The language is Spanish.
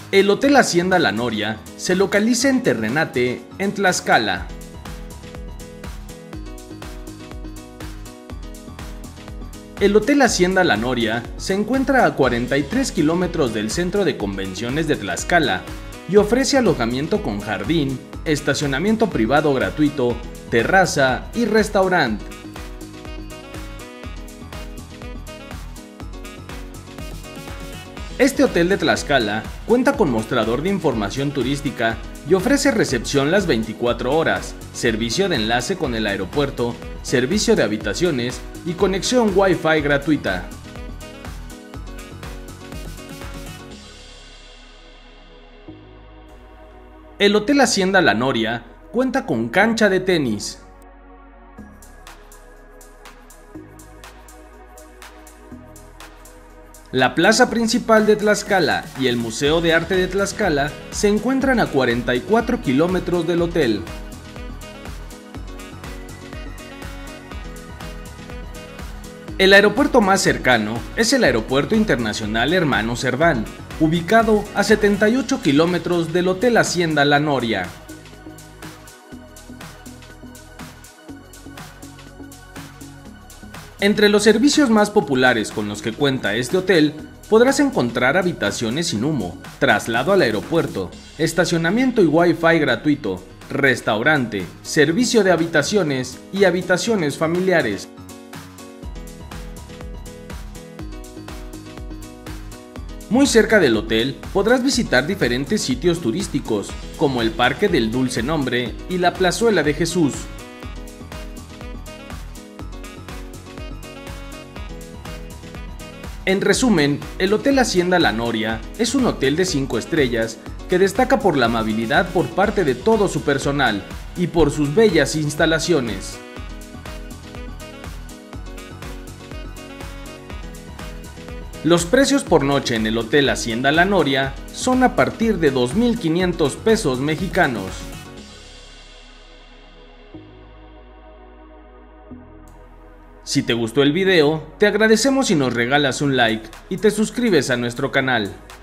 El Hotel Hacienda La Noria se localiza en Terrenate, en Tlaxcala. El Hotel Hacienda La Noria se encuentra a 43 kilómetros del centro de convenciones de Tlaxcala y ofrece alojamiento con jardín, estacionamiento privado gratuito, terraza y restaurante. Este hotel de Tlaxcala cuenta con mostrador de información turística y ofrece recepción las 24 horas, servicio de enlace con el aeropuerto, servicio de habitaciones y conexión Wi-Fi gratuita. El Hotel Hacienda La Noria cuenta con cancha de tenis. La plaza principal de Tlaxcala y el Museo de Arte de Tlaxcala se encuentran a 44 kilómetros del hotel. El aeropuerto más cercano es el Aeropuerto Internacional Hermano Cerdán, ubicado a 78 kilómetros del Hotel Hacienda La Noria. Entre los servicios más populares con los que cuenta este hotel, podrás encontrar habitaciones sin humo, traslado al aeropuerto, estacionamiento y Wi-Fi gratuito, restaurante, servicio de habitaciones y habitaciones familiares. Muy cerca del hotel podrás visitar diferentes sitios turísticos, como el Parque del Dulce Nombre y la Plazuela de Jesús. En resumen, el Hotel Hacienda La Noria es un hotel de 5 estrellas que destaca por la amabilidad por parte de todo su personal y por sus bellas instalaciones. Los precios por noche en el Hotel Hacienda La Noria son a partir de 2,500 pesos mexicanos. Si te gustó el video, te agradecemos si nos regalas un like y te suscribes a nuestro canal.